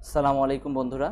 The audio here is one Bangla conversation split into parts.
সালামু আলাইকুম বন্ধুরা,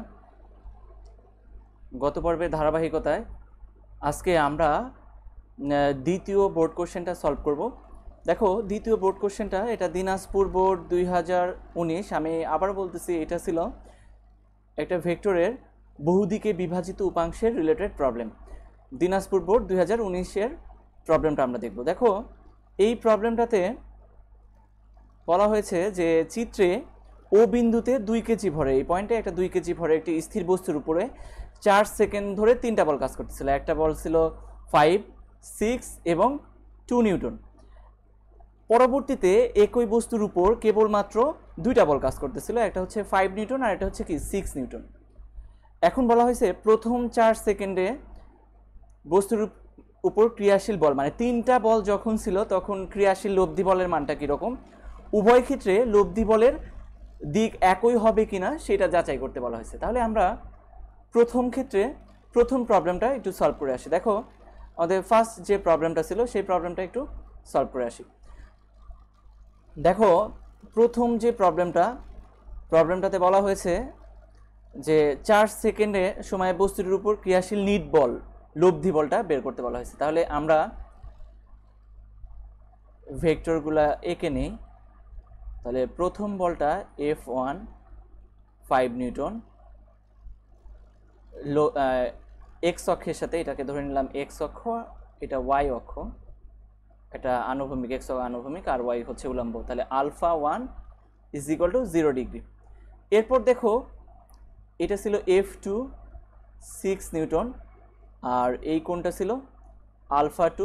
গত পর্বের ধারাবাহিকতায় আজকে আমরা দ্বিতীয় বোর্ড কোশ্চেনটা সলভ করব। দেখো, দ্বিতীয় বোর্ড কোশ্চেনটা এটা দিনাজপুর বোর্ড 2019। আমি আবার বলতেছি, এটা ছিল একটা ভেক্টরের বহুদিকে বিভাজিত উপাংশের রিলেটেড প্রবলেম। দিনাজপুর বোর্ড 2019-এর প্রবলেমটা আমরা দেখব। দেখো, এই প্রবলেমটাতে বলা হয়েছে যে চিত্রে ও বিন্দুতে 2 কেজি ভরে, এই পয়েন্টে একটা 2 কেজি ভরে একটি স্থির বস্তুর উপরে 4 সেকেন্ড ধরে 3টা বল কাজ করতেছিল। একটা বল ছিল 5, 6 এবং 2 নিউটন। পরবর্তীতে একই বস্তুর উপর কেবলমাত্র 2টা বল কাজ করতেছিল, একটা হচ্ছে 5 নিউটন আর একটা হচ্ছে কি 6 নিউটন। এখন বলা হয়েছে প্রথম 4 সেকেন্ডে বস্তুর উপর ক্রিয়াশীল বল, মানে 3টা বল যখন ছিল তখন ক্রিয়াশীল লব্ধি বলের মানটা কীরকম, উভয় ক্ষেত্রে লব্ধি বলের দিক একই হবে কিনা সেটা যাচাই করতে বলা হয়েছে। তাহলে আমরা প্রথম ক্ষেত্রে প্রথম প্রবলেমটা একটু সলভ করে আসি। দেখো, আমাদের ফার্স্ট যে প্রবলেমটা ছিল সেই প্রবলেমটা একটু সলভ করে আসি। দেখো, প্রথম যে প্রবলেমটাতে বলা হয়েছে যে 4 সেকেন্ডে সময় বস্তুটির উপর ক্রিয়াশীল নিট বল, লব্ধি বলটা বের করতে বলা হয়েছে। তাহলে আমরা ভেক্টরগুলা এঁকে নেই। তাহলে প্রথম বলটা F1 5 নিউটন, এক্স অক্ষের সাথে এটাকে ধরে নিলাম এক্স অক্ষ, এটা ওয়াই অক্ষ, এটা আনুভূমিক, এক্স আনুভূমিক আর ওয়াই হচ্ছে উলম্ব। তাহলে alpha 1 is equal to 0 degree. এরপর দেখো, এটা ছিল F2 6 নিউটন আর এই কোণটা ছিল আলফা 2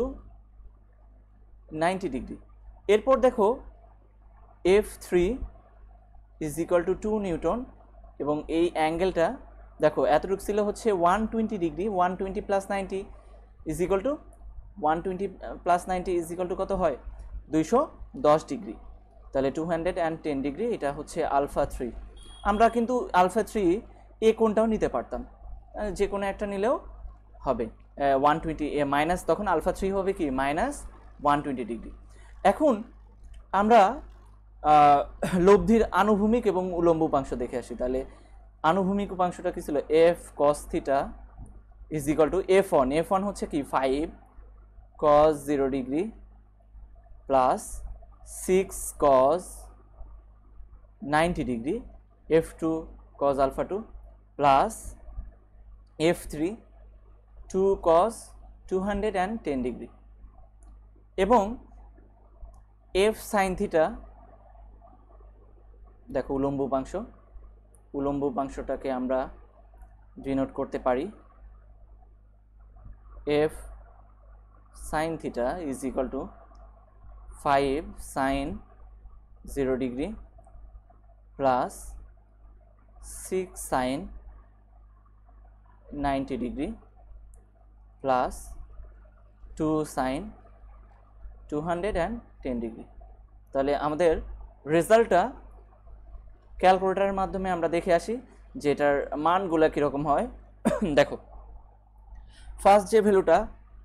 90 ডিগ্রি। এরপর দেখো F3 is equal two 2 Newton এবং এই অ্যাঙ্গেলটা দেখো এতটুকু ছিল হচ্ছে 120 degree. 120 plus 90 is equal to 120 plus 90 is equal to কত হয়? 210 ডিগ্রি। তাহলে 210 ডিগ্রি, এটা হচ্ছে আলফা 3। আমরা কিন্তু আলফা 3 এ কোণটাও নিতে পারতাম, যে কোনো একটা নিলেও হবে 120 মাইনাস, তখন আলফা 3 হবে কি মাইনাস 120 ডিগ্রি। এখন আমরা লব্ধির আনুভূমিক এবং উলম্ব উপাংশ দেখে আসি। তাহলে আনুভূমিক উপাংশটা কি ছিল? F cos theta is equal to F1। F1 হচ্ছে কি 5 cos 0 degree plus 6 cos 90 degree, F2 cos alpha 2 plus F3 2 cos 210 degree এবং F সাইন থিটা, দেখো উলম্ব উপাংশটাকে আমরা ডিনোট করতে পারি F sine theta is equal to 5 sine 0 degree plus 6 sine 90 degree plus 2 sine 210 degree. তাহলে আমাদের রেজাল্টটা ক্যালকুলেটরের মাধ্যমে আমরা দেখে আসি যে এটার মানগুলো কীরকম হয়। দেখো, ফার্স্ট যে ভ্যালুটা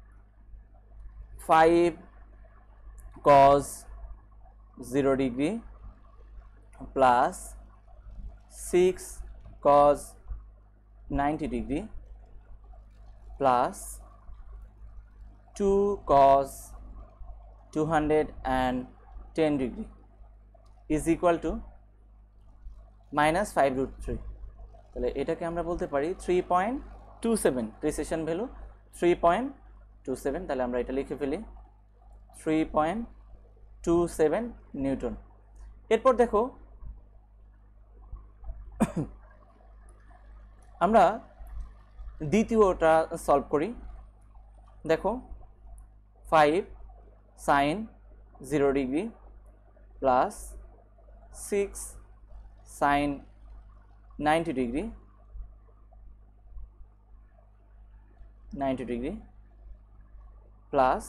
5 cos 0 degree plus 6 cos 90 degree plus 2 cos 210 degree is equal to minus 5√3। তাহলে এটাকে আমরা বলতে পারি 3.27, প্রিসিশন ভ্যালু 3.27। তাহলে আমরা এটা লিখে ফেলি 3.27 নিউটন। এরপর দেখো, আমরা দ্বিতীয়টা সলভ করি। দেখো 5 sine 0 degree plus 6 sine 90 degree plus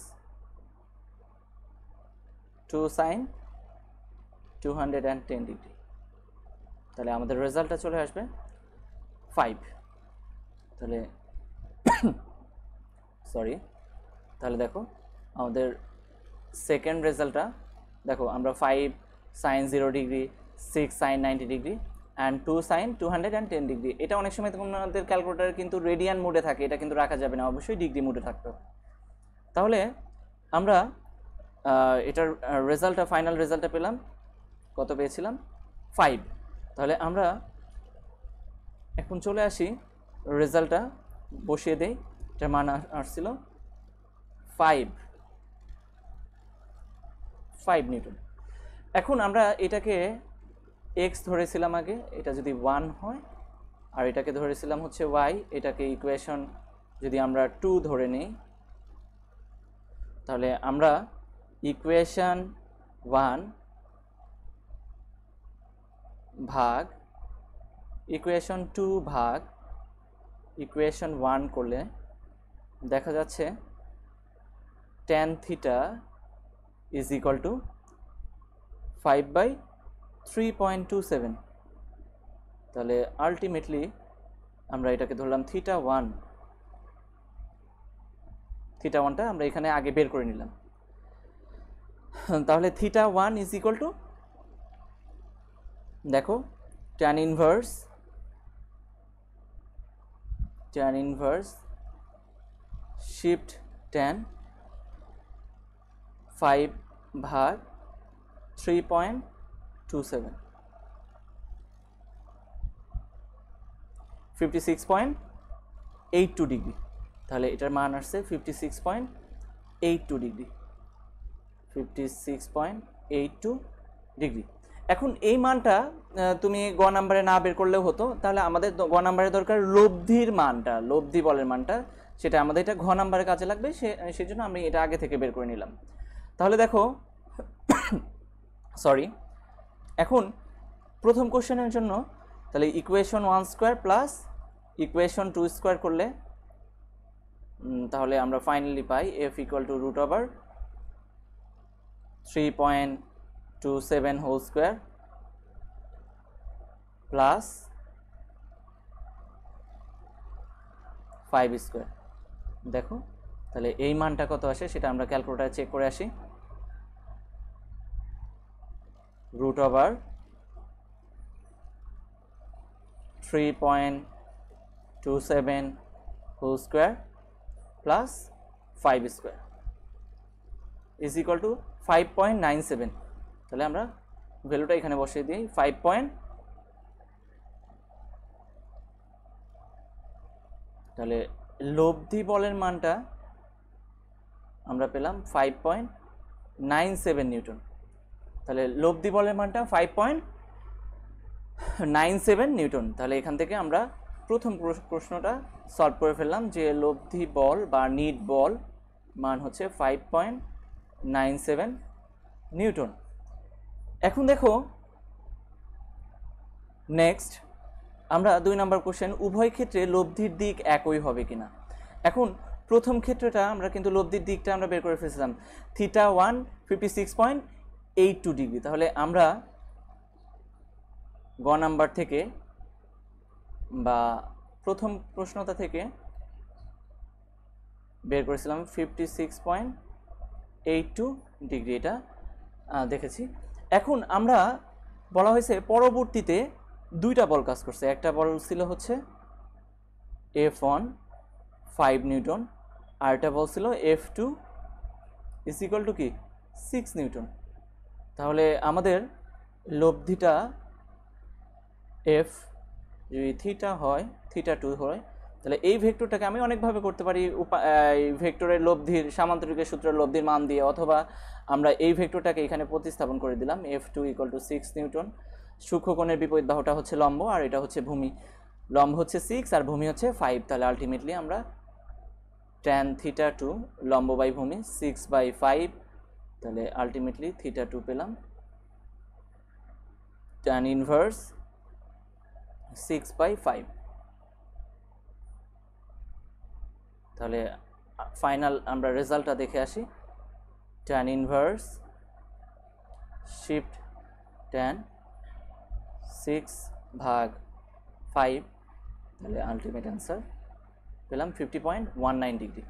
2 sine 210 degree. তাহলে আমাদের রেজাল্টটা চলে আসবে 5। তাহলে তাহলে দেখো আমাদের সেকেন্ড রেজাল্টটা, দেখো আমরা 5 sine 0 degree 6 sine 90 degree and 2 sin 210 degree. এটা অনেক সময় তোমাদের ক্যালকুলেটার কিন্তু রেডিয়ান মোডে থাকে, এটা কিন্তু রাখা যাবে না, অবশ্যই ডিগ্রি মোডে থাকতে হবে। তাহলে আমরা এটার রেজাল্টটা, ফাইনাল রেজাল্টটা পেলাম, কত পেয়েছিলাম? 5। তাহলে আমরা এখন চলে আসি, রেজাল্টটা বসিয়ে দেই। এটার মান আসছিল 5 নিউটন। এখন আমরা এটাকে এক্স ধরেছিলাম আগে, এটা যদি 1 হয়, আর এটাকে ধরেছিলাম হচ্ছে ওয়াই, এটাকে ইকুয়েশন যদি আমরা 2 ধরে নিই, তাহলে আমরা ইকুয়েশন 1 ভাগ ইকুয়েশন 2 ভাগ ইকুয়েশন 1 করলে দেখা যাচ্ছে tan theta is equal to 5/3.27। তাহলে আলটিমেটলি আমরা এটাকে ধরলাম থিটা 1টা আমরা এখানে আগে বের করে নিলাম। তাহলে থিটা 1 ইজ ইকুয়াল টু, দেখো, tan inverse shift tan 5/3.27, 56.82 degree. তাহলে এটার মান আসছে 56.82 ডিগ্রি, 56.82 ডিগ্রি। এখন এই মানটা তুমি গ নাম্বারে না বের করলেও হতো, তাহলে আমাদের গ নাম্বারে দরকার লব্ধির মানটা, লব্ধি বলের মানটা, সেটা আমাদের এটা ঘ নাম্বারে কাজে লাগবে, সেই জন্য আমি এটা আগে থেকে বের করে নিলাম। তাহলে দেখো, সরি, এখন প্রথম কোশ্চেনের জন্য তাহলে equation 1 square plus equation 2 square করলে তাহলে আমরা ফাইনালি পাই F equal to root over 3.27 whole square plus 5 square. দেখো তাহলে এই মানটা কত আসে সেটা আমরা ক্যালকুলেটারে চেক করে আসি। Root over 3.27 whole square plus 5 square is equal to 5.97। তাহলে আমরা ভ্যালুটা এখানে বসিয়ে দিই, 5. তাহলে লব্ধি বলের মানটা আমরা পেলাম 5.97 নিউটন। তাহলে লব্ধি বলের মানটা 5.97 নিউটন। তাহলে এখান থেকে আমরা প্রথম প্রশ্নটা সলভ করে ফেললাম যে লব্ধি বল বা নিট বল মান হচ্ছে 5.97 নিউটন। এখন দেখো নেক্সট আমরা 2 নম্বর কোশ্চেন, উভয় ক্ষেত্রে লব্ধির দিক একই হবে কিনা। এখন প্রথম ক্ষেত্রটা আমরা কিন্তু লব্ধির দিকটা আমরা বের করে ফেলছিলাম, থিটা 1 56.82 ডিগ্রি। তাহলে আমরা গ নাম্বার থেকে বা প্রথম প্রশ্নটা থেকে বের করেছিলাম 56.82 ডিগ্রি, এটা দেখেছি। এখন আমরা বলা হয়েছে পরবর্তীতে 2টা বল কাজ করছে, একটা বল ছিল হচ্ছে F1 5 নিউটন, আর একটা বল ছিল F2 ইজ ইকুয়াল টু কি 6 নিউটন। তাহলে আমাদের লব্ধিটা F যদি থিটা হয়, থিটা 2 হয়, তাহলে এই ভেক্টরটাকে আমি অনেকভাবে করতে পারি, এই ভেক্টরের লব্ধির সামান্তরিকের সূত্রের লব্ধির মান দিয়ে, অথবা আমরা এই ভেক্টরটাকে এখানে প্রতিস্থাপন করে দিলাম F2 ইকুয়াল টু 6 নিউটন। সূক্ষ্মকোণের বিপরীত বাহুটা হচ্ছে লম্ব, আর এটা হচ্ছে ভূমি, লম্ব হচ্ছে 6 আর ভূমি হচ্ছে 5। তাহলে আলটিমেটলি আমরা tan থিটা 2 লম্ব বাই ভূমি 6/5, তাহলে আলটিমেটলি থিটা 2 পেলাম tan ইনভার্স 6/5। তাহলে ফাইনাল আমরা রেজাল্টটা দেখে আসি, tan ইনভার্স শিফট tan 6/5, তাহলে আলটিমেট অ্যান্সার পেলাম 50.19 ডিগ্রি,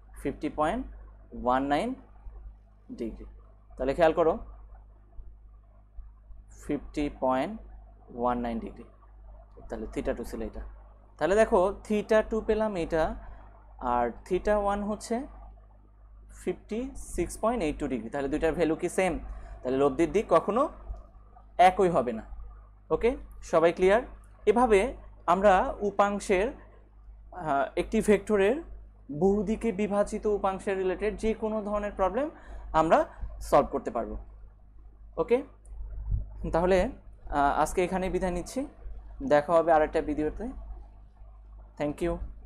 50.19 ডিগ্রি। তাহলে খেয়াল করো 50.19 19 ডিগ্রি, তাহলে থিটা টু ছিল এটা। তাহলে দেখো থিটা টু পেলাম এটা, আর থিটা ওয়ান হচ্ছে 56.82 ডিগ্রি। তাহলে দুইটার ভ্যালু কি সেম? তাহলে লব্ধির দিক কখনো একই হবে না। ওকে, সবাই ক্লিয়ার? এভাবে আমরা উপাংশের একটি ভেক্টরের বহুদিকে বিভাজিত উপাংশের রিলেটেড যে কোনো ধরনের প্রবলেম আমরা সলভ করতে পারবো। ওকে, তাহলে আজকে এখানেই বিদায় নিচ্ছি, দেখা হবে আরেকটা ভিডিওতে। Thank you.